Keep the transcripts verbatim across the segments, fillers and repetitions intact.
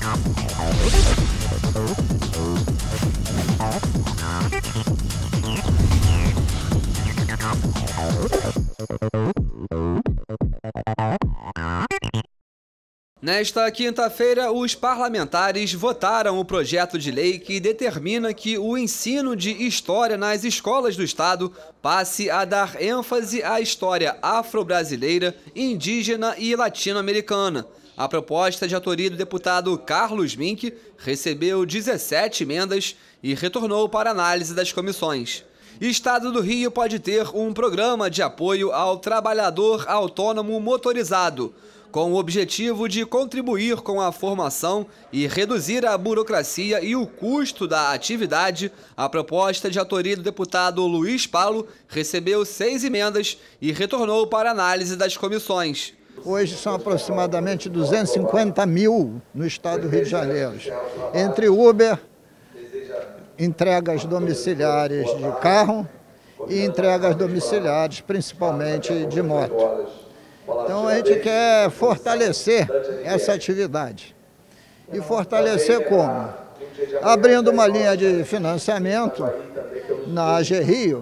Nesta quinta-feira, os parlamentares votaram o projeto de lei que determina que o ensino de história nas escolas do Estado passe a dar ênfase à história afro-brasileira, indígena e latino-americana. A proposta de autoria do deputado Carlos Mink recebeu dezessete emendas e retornou para análise das comissões. Estado do Rio pode ter um programa de apoio ao trabalhador autônomo motorizado, com o objetivo de contribuir com a formação e reduzir a burocracia e o custo da atividade. A proposta de autoria do deputado Luiz Paulo recebeu seis emendas e retornou para análise das comissões. Hoje são aproximadamente duzentos e cinquenta mil no estado do Rio de Janeiro, entre Uber, entregas domiciliares de carro e entregas domiciliares, principalmente de moto. Então a gente quer fortalecer essa atividade. E fortalecer como? Abrindo uma linha de financiamento na A G Rio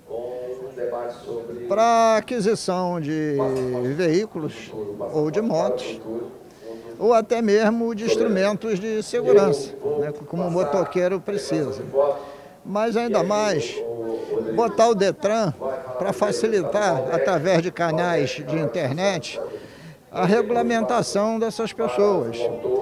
para aquisição de veículos ou de motos, ou até mesmo de instrumentos de segurança, né, como o motoqueiro precisa. Mas ainda mais, botar o Detran para facilitar, através de canais de internet, a regulamentação dessas pessoas.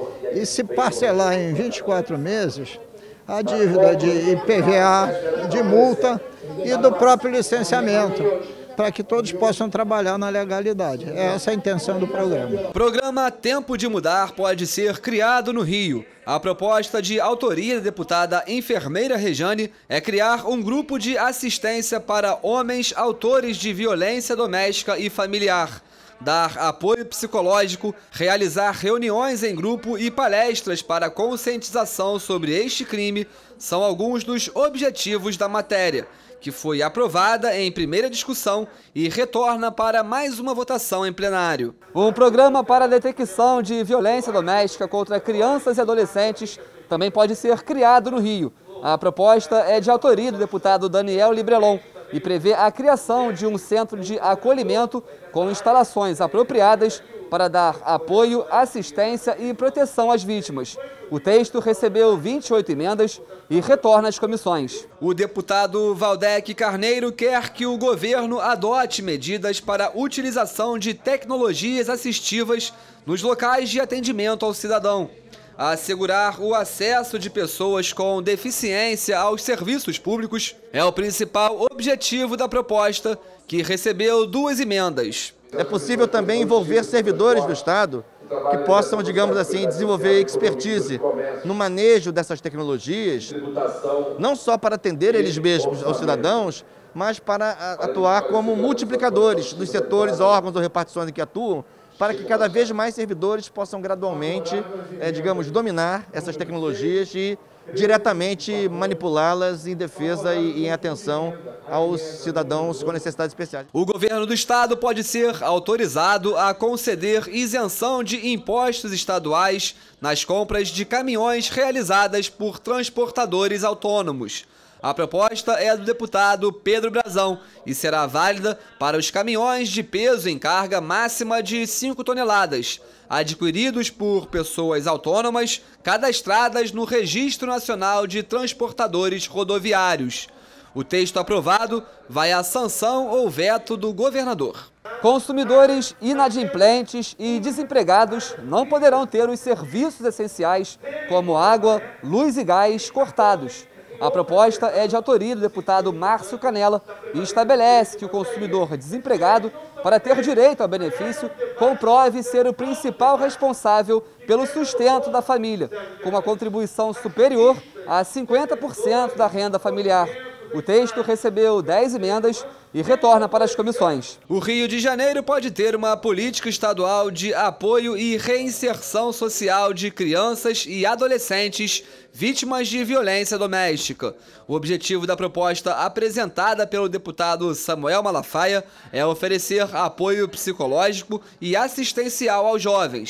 E se parcelar em vinte e quatro meses, a dívida de I P V A, de multa e do próprio licenciamento, para que todos possam trabalhar na legalidade. Essa é a intenção do programa. O programa Tempo de Mudar pode ser criado no Rio. A proposta de autoria da deputada enfermeira Rejane é criar um grupo de assistência para homens autores de violência doméstica e familiar, dar apoio psicológico, realizar reuniões em grupo e palestras para conscientização sobre este crime são alguns dos objetivos da matéria, que foi aprovada em primeira discussão e retorna para mais uma votação em plenário. Um programa para a detecção de violência doméstica contra crianças e adolescentes também pode ser criado no Rio. A proposta é de autoria do deputado Daniel Librelon e prevê a criação de um centro de acolhimento com instalações apropriadas para dar apoio, assistência e proteção às vítimas. O texto recebeu vinte e oito emendas e retorna às comissões. O deputado Valdec Carneiro quer que o governo adote medidas para a utilização de tecnologias assistivas nos locais de atendimento ao cidadão. Assegurar o acesso de pessoas com deficiência aos serviços públicos é o principal objetivo da proposta, que recebeu duas emendas. É possível também envolver servidores do Estado que possam, digamos assim, desenvolver expertise no manejo dessas tecnologias, não só para atender eles mesmos aos cidadãos, mas para atuar como multiplicadores dos setores, órgãos ou repartições em que atuam, para que cada vez mais servidores possam gradualmente, é, digamos, dominar essas tecnologias e diretamente manipulá-las em defesa e em atenção aos cidadãos com necessidades especiais. O governo do estado pode ser autorizado a conceder isenção de impostos estaduais nas compras de caminhões realizadas por transportadores autônomos. A proposta é do deputado Pedro Brazão e será válida para os caminhões de peso em carga máxima de cinco toneladas, adquiridos por pessoas autônomas cadastradas no Registro Nacional de Transportadores Rodoviários. O texto aprovado vai à sanção ou veto do governador. Consumidores inadimplentes e desempregados não poderão ter os serviços essenciais como água, luz e gás cortados. A proposta é de autoria do deputado Márcio Canella e estabelece que o consumidor desempregado, para ter direito ao benefício, comprove ser o principal responsável pelo sustento da família, com uma contribuição superior a cinquenta por cento da renda familiar. O texto recebeu dez emendas e retorna para as comissões. O Rio de Janeiro pode ter uma política estadual de apoio e reinserção social de crianças e adolescentes vítimas de violência doméstica. O objetivo da proposta apresentada pelo deputado Samuel Malafaia é oferecer apoio psicológico e assistencial aos jovens,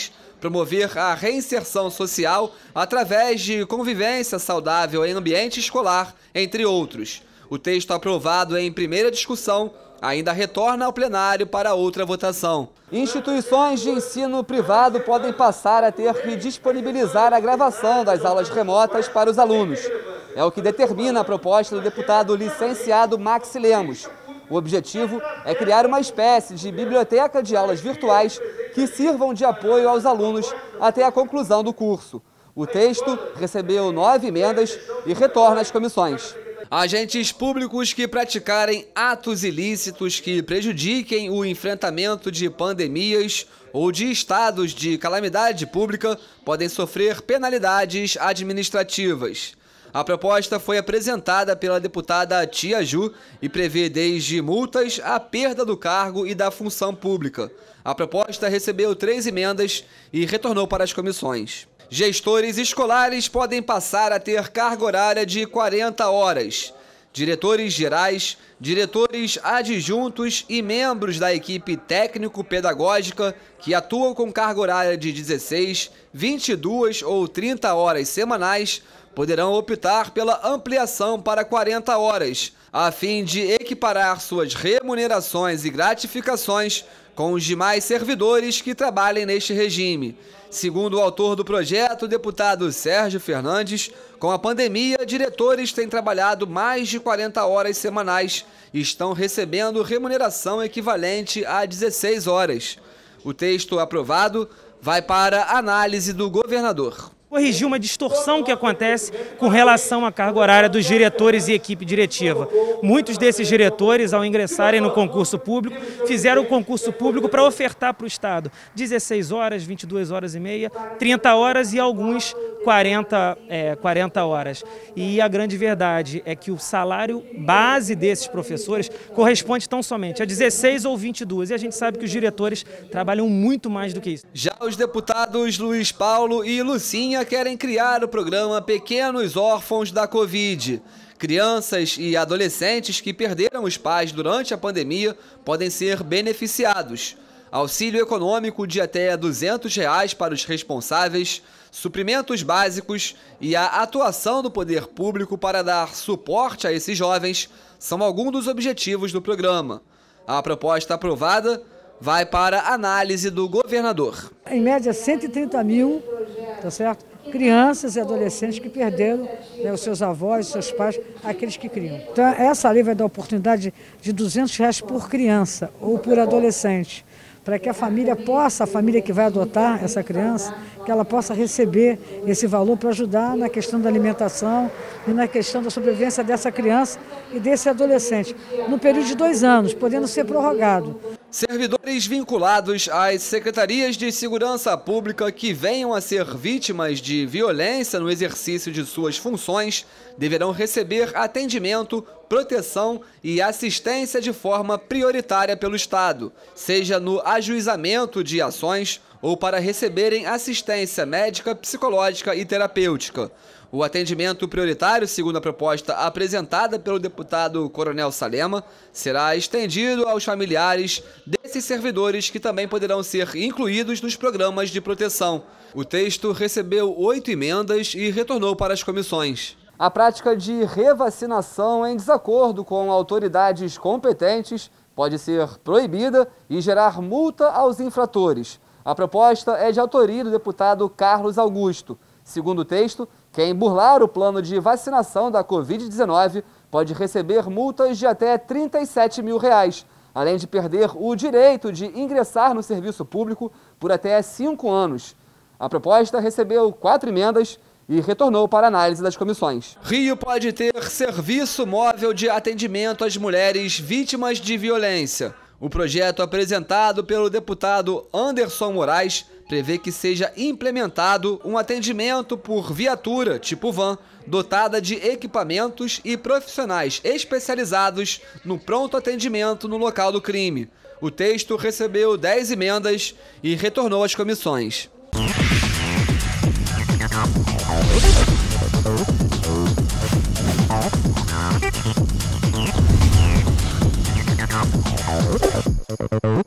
promover a reinserção social através de convivência saudável em ambiente escolar, entre outros. O texto aprovado em primeira discussão ainda retorna ao plenário para outra votação. Instituições de ensino privado podem passar a ter que disponibilizar a gravação das aulas remotas para os alunos. É o que determina a proposta do deputado licenciado Maxi Lemos. O objetivo é criar uma espécie de biblioteca de aulas virtuais que sirvam de apoio aos alunos até a conclusão do curso. O texto recebeu nove emendas e retorna às comissões. Agentes públicos que praticarem atos ilícitos que prejudiquem o enfrentamento de pandemias ou de estados de calamidade pública podem sofrer penalidades administrativas. A proposta foi apresentada pela deputada Tia Ju e prevê desde multas à perda do cargo e da função pública. A proposta recebeu três emendas e retornou para as comissões. Gestores escolares podem passar a ter carga horária de quarenta horas. Diretores gerais, diretores adjuntos e membros da equipe técnico-pedagógica que atuam com carga horária de dezesseis, vinte e duas ou trinta horas semanais poderão optar pela ampliação para quarenta horas, a fim de equiparar suas remunerações e gratificações com os demais servidores que trabalhem neste regime. Segundo o autor do projeto, o deputado Sérgio Fernandes, com a pandemia, diretores têm trabalhado mais de quarenta horas semanais e estão recebendo remuneração equivalente a dezesseis horas. O texto aprovado vai para análise do governador. Corrigir uma distorção que acontece com relação à carga horária dos diretores e equipe diretiva. Muitos desses diretores, ao ingressarem no concurso público, fizeram o concurso público para ofertar para o Estado dezesseis horas, vinte e duas horas e meia, trinta horas e alguns quarenta, é, quarenta horas. E a grande verdade é que o salário base desses professores corresponde tão somente a dezesseis ou vinte e duas. E a gente sabe que os diretores trabalham muito mais do que isso. Já os deputados Luiz Paulo e Lucinha querem criar o programa Pequenos Órfãos da Covid. Crianças e adolescentes que perderam os pais durante a pandemia podem ser beneficiados. Auxílio econômico de até duzentos reais para os responsáveis, suprimentos básicos e a atuação do poder público para dar suporte a esses jovens são alguns dos objetivos do programa. A proposta aprovada vai para análise do governador. Em média, cento e trinta mil, tá certo? Crianças e adolescentes que perderam, né, os seus avós, os seus pais, aqueles que criam. Então, essa lei vai dar oportunidade de duzentos reais por criança ou por adolescente, para que a família possa, a família que vai adotar essa criança, que ela possa receber esse valor para ajudar na questão da alimentação e na questão da sobrevivência dessa criança e desse adolescente, no período de dois anos, podendo ser prorrogado. Servidores vinculados às secretarias de segurança pública que venham a ser vítimas de violência no exercício de suas funções deverão receber atendimento, proteção e assistência de forma prioritária pelo Estado, seja no ajuizamento de ações ou para receberem assistência médica, psicológica e terapêutica. O atendimento prioritário, segundo a proposta apresentada pelo deputado Coronel Salema, será estendido aos familiares desses servidores que também poderão ser incluídos nos programas de proteção. O texto recebeu oito emendas e retornou para as comissões. A prática de revacinação em desacordo com autoridades competentes pode ser proibida e gerar multa aos infratores. A proposta é de autoria do deputado Carlos Augusto. Segundo o texto, quem burlar o plano de vacinação da covid dezenove pode receber multas de até trinta e sete mil reais, além de perder o direito de ingressar no serviço público por até cinco anos. A proposta recebeu quatro emendas e retornou para análise das comissões. Rio pode ter serviço móvel de atendimento às mulheres vítimas de violência. O projeto apresentado pelo deputado Anderson Moraes prevê que seja implementado um atendimento por viatura tipo van, dotada de equipamentos e profissionais especializados no pronto atendimento no local do crime. O texto recebeu dez emendas e retornou às comissões. Oh,